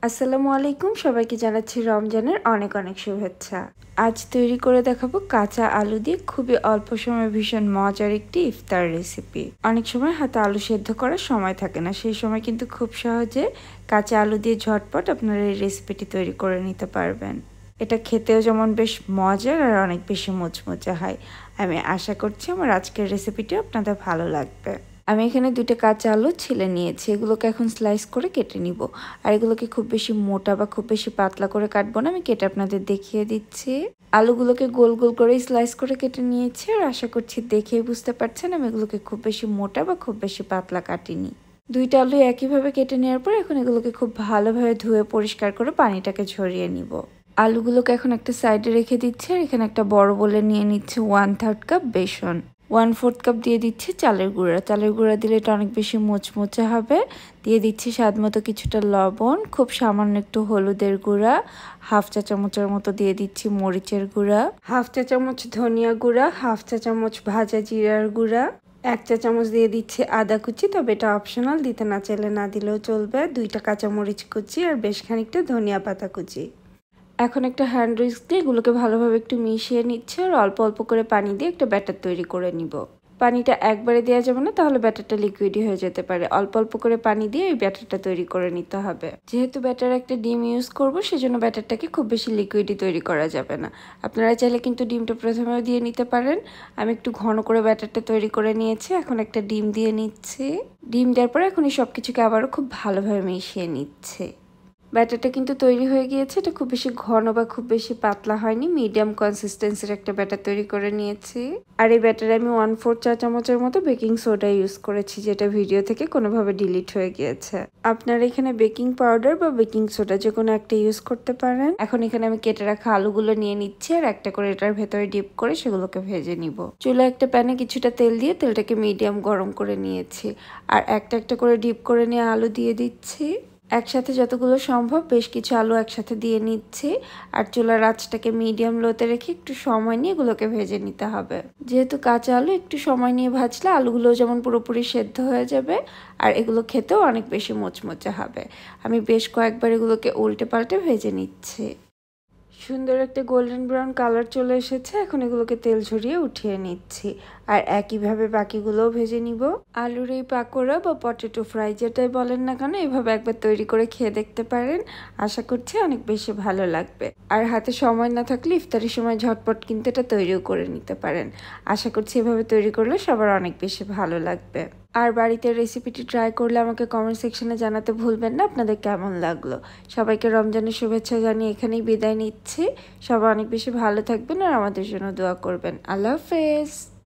আসসালামু আলাইকুম, সবাইকে জানাচ্ছি রমজানের অনেক অনেক শুভেচ্ছা। আজ তৈরি করে দেখাবো কাঁচা আলু দিয়ে খুবই অল্প সময়ে ভীষণ মজার একটি ইফতার রেসিপি। অনেক সময় হাতে আলু সেদ্ধ করার সময় থাকে না, সেই সময় কিন্তু খুব সহজে কাঁচা আলু দিয়ে ঝটপট আপনারা এই রেসিপিটি তৈরি করে নিতে পারবেন। এটা খেতেও যেমন বেশ মজার আর অনেক বেশি মুচমুচে হয়। আমি আশা করছি আমার আজকের রেসিপিটি আপনাদের ভালো লাগবে। আমি এখানে 2টা কাঁচা আলু ছিলে নিয়েছি, এগুলোকে এখন স্লাইস করে কেটে নিব। আর এগুলোকে খুব বেশি মোটা বা খুব বেশি পাতলা করে কাটবো না, আমি কেটে আপনাদের দেখিয়ে দিচ্ছি। আলুগুলোকে গোল গোল করে স্লাইস করে কেটে নিয়েছি, আর আশা করছি দেখেই বুঝতে পারছেন আমি এগুলোকে খুব বেশি মোটা বা খুব বেশি পাতলা কাটিনি। 2টা আলু একইভাবে কেটে নেওয়ার পর এখন এগুলোকে খুব ভালোভাবে ধুয়ে পরিষ্কার করে পানিটাকে ঝরিয়ে নিব। আলুগুলোকে এখন একটা সাইডে রেখে দিচ্ছি, আর এখানে একটা বড় বলে নিয়ে নিচ্ছে 1/3 কাপ বেসন। 1/4 কাপ দিয়ে দিচ্ছি চালের গুঁড়া। চালের গুঁড়া দিলে এটা অনেক বেশি মুচমুচে হবে। দিয়ে দিচ্ছি স্বাদ মতো কিছুটা লবণ, খুব সামান্য একটু হলুদের গুঁড়া, 1/2 চা চামচের মতো দিয়ে দিচ্ছি মরিচের গুঁড়া, 1/2 চা চামচ ধনিয়া গুঁড়া, 1/2 চা চামচ ভাজা জিরার গুঁড়া, 1 চা চামচ দিয়ে দিচ্ছি আদা কুচি, তবে এটা অপশনাল, দিতে না চাইলে না দিলেও চলবে। 2টা কাঁচামরিচ কুচি আর বেশ খানিকটা ধনিয়া পাতা কুচি। এখন একটা হ্যান্ড উইস্ক দিয়ে এগুলোকে ভালোভাবে একটু মিশিয়ে নিচ্ছে, আর অল্প অল্প করে পানি দিয়ে একটা ব্যাটার তৈরি করে নিব। পানিটা একবারে দেওয়া যাবে না, তাহলে ব্যাটারটা লিকুইডই হয়ে যেতে পারে। অল্প অল্প করে পানি দিয়ে এই ব্যাটারটা তৈরি করে নিতে হবে। যেহেতু ব্যাটার একটা ডিম ইউজ করব, সেজন্য ব্যাটারটাকে খুব বেশি লিকুইডই তৈরি করা যাবে না। আপনারা চাইলে কিন্তু ডিমটা প্রথমেও দিয়ে নিতে পারেন। আমি একটু ঘন করে ব্যাটারটা তৈরি করে নিয়েছি, এখন একটা ডিম দিয়ে নিচ্ছি। ডিম দেওয়ার পরে এখন এই সব কিছুকে আবারও খুব ভালোভাবে মিশিয়ে নিচ্ছে। ব্যাটারটা কিন্তু তৈরি হয়ে গিয়েছে। এটা খুব বেশি ঘন বা খুব বেশি পাতলা হয়নি, মিডিয়াম কনসিস্টেন্সির একটা ব্যাটার তৈরি করে নিয়েছি। আর এই ব্যাটারে আমি 1/4 চা চামচের মতো বেকিং সোডা ইউজ করেছি, যেটা ভিডিও থেকে কোনোভাবে ডিলিট হয়ে গিয়েছে। আপনারা এখানে বেকিং পাউডার বা বেকিং সোডা যে কোনো একটা ইউজ করতে পারেন। এখন এখানে আমি কেটে রাখা আলুগুলো নিয়ে নিচ্ছি, আর একটা করে এটার ভেতরে ডিপ করে সেগুলোকে ভেজে নিব। চুলা একটা প্যানে কিছুটা তেল দিয়ে তেলটাকে মিডিয়াম গরম করে নিয়েছি, আর একটা একটা করে ডিপ করে নিয়ে আলু দিয়ে দিচ্ছি। একসাথে যতগুলো সম্ভব বেশ কিছু আলু একসাথে দিয়ে নিচ্ছি, আর চুলার আঁচটাকে মিডিয়াম লোতে রেখে একটু সময় নিয়ে এগুলোকে ভেজে নিতে হবে। যেহেতু কাঁচা আলু, একটু সময় নিয়ে ভাজলে আলুগুলো যেমন পুরোপুরি সেদ্ধ হয়ে যাবে, আর এগুলো খেতেও অনেক বেশি মুচমুচে হবে। আমি বেশ কয়েকবার এগুলোকে উল্টে পাল্টে ভেজে নিচ্ছি। সুন্দর একটা গোল্ডেন ব্রাউন কালার চলে এসেছে, এখন এগুলোকে তেল ঝরিয়ে উঠিয়ে নিচ্ছি, আর একইভাবে বাকিগুলোও ভেজে নিব। আলুর এই পাকোড়া বা পটেটো ফ্রাই যেটাই বলেন না কেন, এভাবে একবার তৈরি করে খেয়ে দেখতে পারেন। আশা করছি অনেক বেশি ভালো লাগবে। আর হাতে সময় না থাকলে ইফতারের সময় ঝটপট কিন্তু এটা তৈরিও করে নিতে পারেন। আশা করছি এভাবে তৈরি করলে সবার অনেক বেশি ভালো লাগবে। আর বাড়িতে রেসিপিটি ট্রাই করলে আমাকে কমেন্ট সেকশনে জানাতে ভুলবেন না আপনাদের কেমন লাগলো। সবাইকে রমজানের শুভেচ্ছা জানিয়ে এখানেই বিদায় নিচ্ছি। সবাই অনেক বেশি ভালো থাকবেন আর আমাদের জন্য দোয়া করবেন। আল্লাহ হাফেজ।